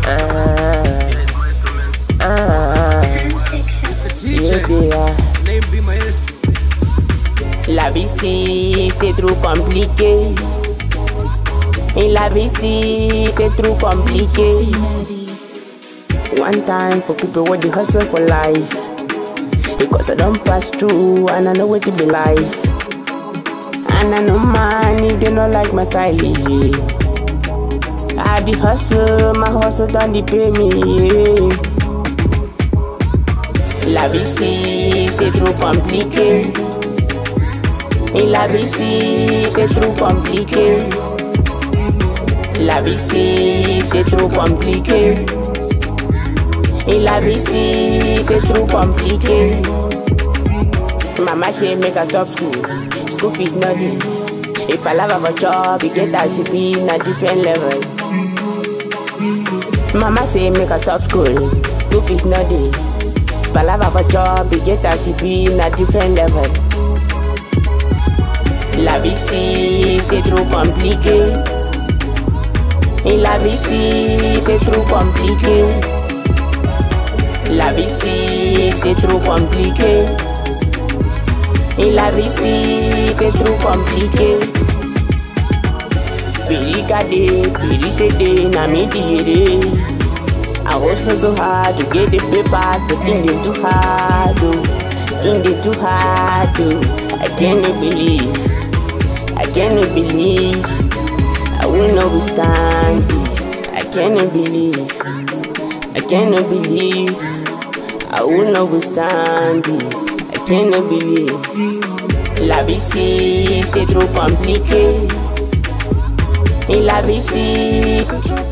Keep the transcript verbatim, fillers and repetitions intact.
ah, ah, yeah, yeah. La vie c'est trop compliqué. Et la vie c'est trop compliqué. One time for people with the hustle for life, because I don't pass through and I know what to be life. And I know money, they don't like my style, yeah. I the hustle, my hustle don't dey pay me, yeah. La vie c'est trop compliqué. Et la vie c'est trop compliqué. La vie c'est trop compliqué. Et la vie c'est trop compliqué. Mama say make I stop school, school fees not dey. If I love a job, you get that she be in a different level. Mama say make I stop school, school fees not dey. If I love a job, you get that she be in a different level. La vie c'est trop compliqué. Et la vie c'est trop compliqué. La vie c'est trop compliqué. Et la vie c'est trop compliqué. Piri kade, piri sede, na me diere. I hustle so hard to get the papers, but think them too hard, oh. Think them too hard, oh. I cannot believe, I cannot believe I will not withstand this. I cannot believe, I cannot believe I will not withstand this. I cannot believe. La vie c'est trop compliqué. Et la vie c'est